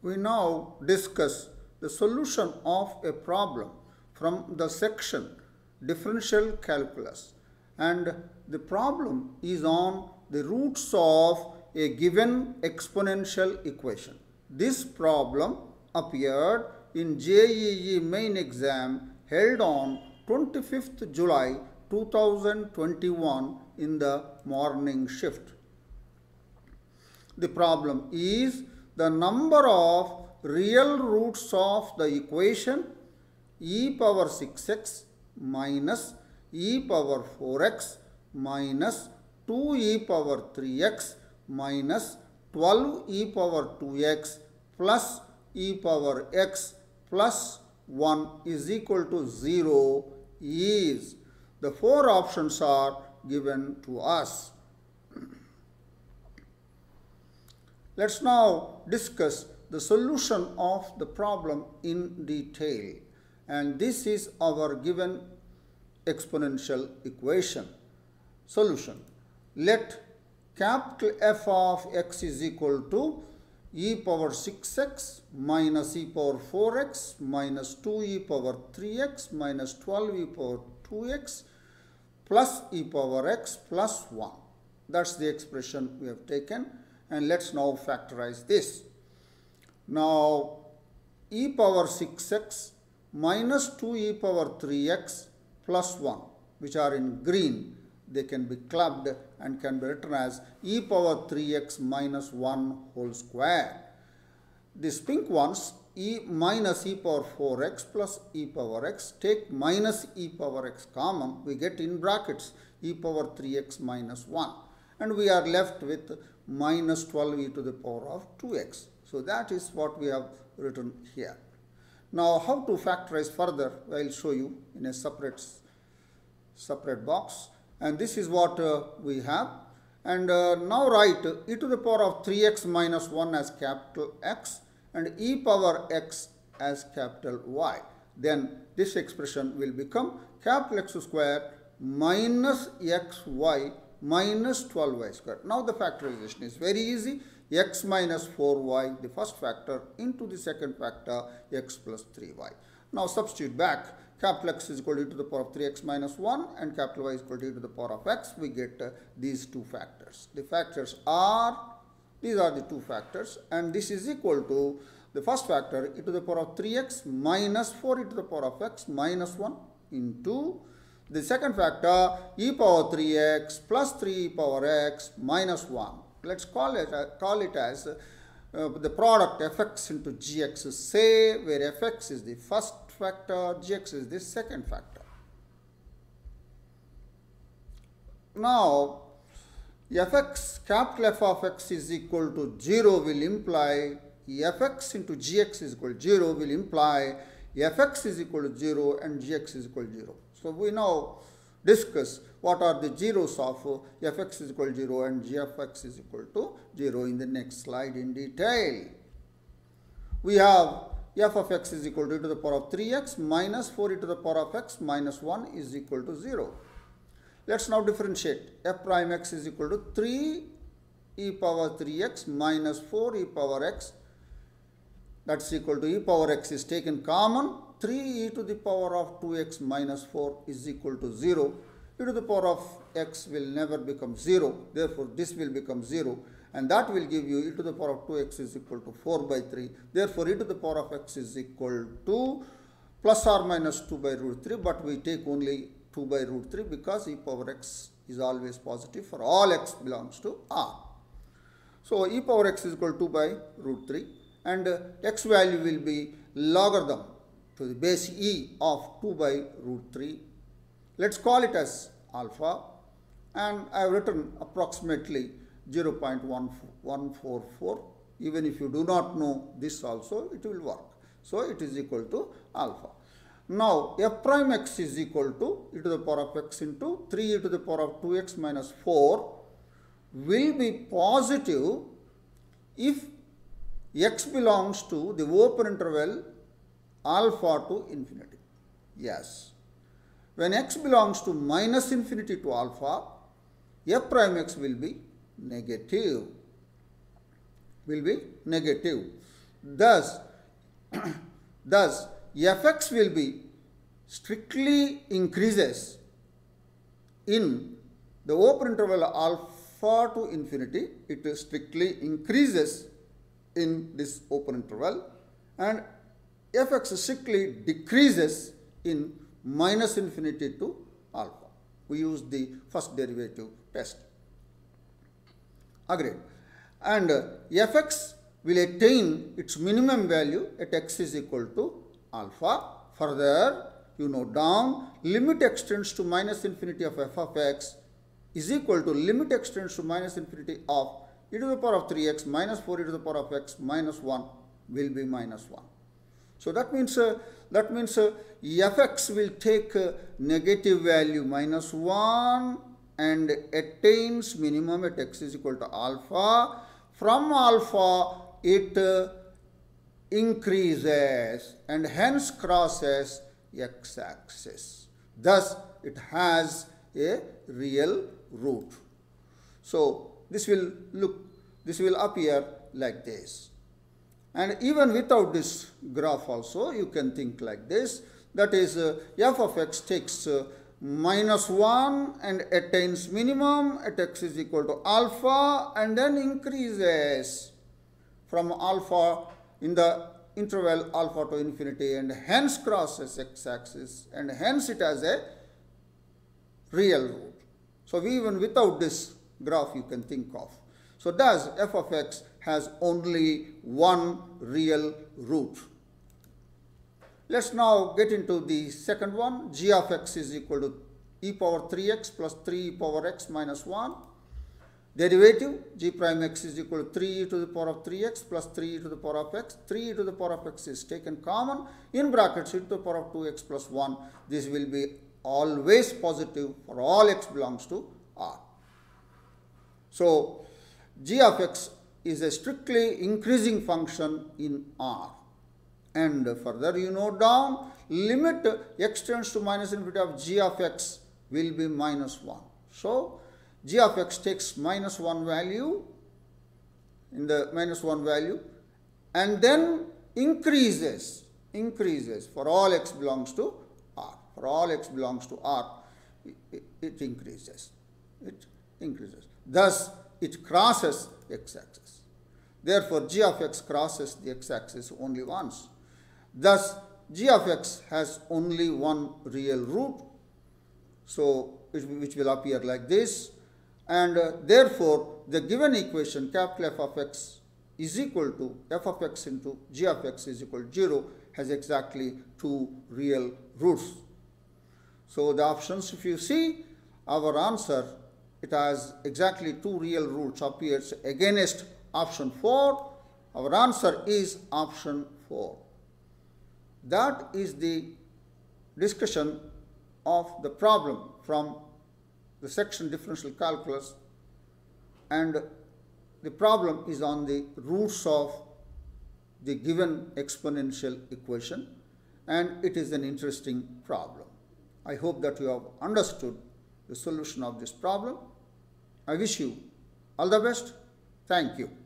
We now discuss the solution of a problem from the section Differential Calculus, and the problem is on the roots of a given exponential equation. This problem appeared in JEE Main exam held on 25th July 2021 in the morning shift. The problem is the number of real roots of the equation e power 6x minus e power 4x minus 2e power 3x minus 12 e power 2x plus e power x plus 1 is equal to 0 is. The four options are given to us. Let's now discuss the solution of the problem in detail. And this is our given exponential equation. Solution. Let capital F of x is equal to e power 6x minus e power 4x minus 2e power 3x minus 12e power 2x plus e power x plus 1. That's the expression we have taken. And let's now factorize this. Now, e power 6x minus 2e power 3x plus 1, which are in green, they can be clubbed and can be written as e power 3x minus 1 whole square. These pink ones, e minus e power 4x plus e power x, take minus e power x common, we get in brackets e power 3x minus 1. And we are left with minus 12e to the power of 2x. So that is what we have written here. Now, how to factorize further, I will show you in a separate box. And this is what we have. And now write e to the power of 3x minus 1 as capital X and e power x as capital Y. Then this expression will become capital X square minus xy minus 12y square. Now the factorization is very easy. X minus 4y, the first factor, into the second factor, x plus 3y. Now substitute back. Capital X is equal to e to the power of 3x minus 1 and capital Y is equal to e to the power of x. We get these two factors. The factors are, these are the two factors, and this is equal to the first factor, e to the power of 3x minus 4e to the power of x minus 1 into the second factor, e power 3x plus 3e power x minus 1. Let's call it as the product fx into gx, say, where fx is the first factor, gx is the second factor. Now, fx, capital F of x is equal to 0 will imply fx into gx is equal to 0 will imply fx is equal to 0 and gx is equal to 0. So we now discuss what are the zeros of fx is equal to 0 and gfx is equal to 0 in the next slide in detail. We have f of x is equal to e to the power of 3x minus 4e to the power of x minus 1 is equal to 0. Let's now differentiate. F prime x is equal to 3 e power 3x minus 4 e power x. That's equal to e power x is taken common. 3e to the power of 2x minus 4 is equal to 0. E to the power of x will never become 0. Therefore, this will become 0. And that will give you e to the power of 2x is equal to 4 by 3. Therefore, e to the power of x is equal to plus or minus 2 by root 3. But we take only 2 by root 3 because e power x is always positive for all x belongs to R. So, e power x is equal to 2 by root 3. And x value will be logarithm to the base e of 2 by root 3. Let's call it as alpha, and I have written approximately 0.144. Even if you do not know this also, it will work. So it is equal to alpha. Now f prime x is equal to e to the power of x into 3 e to the power of 2x minus 4 will be positive if x belongs to the open interval alpha to infinity. Yes. When x belongs to minus infinity to alpha, f prime x will be negative. Thus, thus fx will be strictly increases in the open interval alpha to infinity. It strictly increases in this open interval, and fx strictly decreases in minus infinity to alpha. We use the first derivative test. Agreed. And fx will attain its minimum value at x is equal to alpha. Further, you note down, limit extends to minus infinity of f of x is equal to limit extends to minus infinity of e to the power of 3x minus 4 e to the power of x minus 1 will be minus 1. So that means fx will take negative value minus 1 and attains minimum at x is equal to alpha. From alpha, it increases and hence crosses x-axis. Thus, it has a real root. So this will appear like this. And even without this graph also, you can think like this. That is, f of x takes minus 1 and attains minimum at x is equal to alpha, and then increases from alpha in the interval alpha to infinity, and hence crosses x-axis, and hence it has a real root. So even without this graph you can think of. So thus f of x has only one real root. Let's now get into the second one. G of x is equal to e power 3x plus 3 e power x minus 1. Derivative g prime x is equal to 3 e to the power of 3x plus 3 e to the power of x. 3 e to the power of x is taken common. In brackets e to the power of 2x plus 1. This will be always positive for all x belongs to R. So g of x is a strictly increasing function in R. And further you note down, limit x tends to minus infinity of g of x will be minus 1. So g of x takes minus 1 value in the minus 1 value, and then increases for all x belongs to R. For all x belongs to R, it increases. Thus, it crosses x-axis. Therefore, g of x crosses the x-axis only once. Thus, g of x has only one real root, so which will appear like this. And therefore, the given equation capital F of x is equal to f of x into g of x is equal to 0 has exactly two real roots. So the options, if you see our answer, it has exactly two real roots appears against option 4. Our answer is option 4. That is the discussion of the problem from the section Differential Calculus, and the problem is on the roots of the given exponential equation, and it is an interesting problem. I hope that you have understood the solution of this problem. I wish you all the best. Thank you.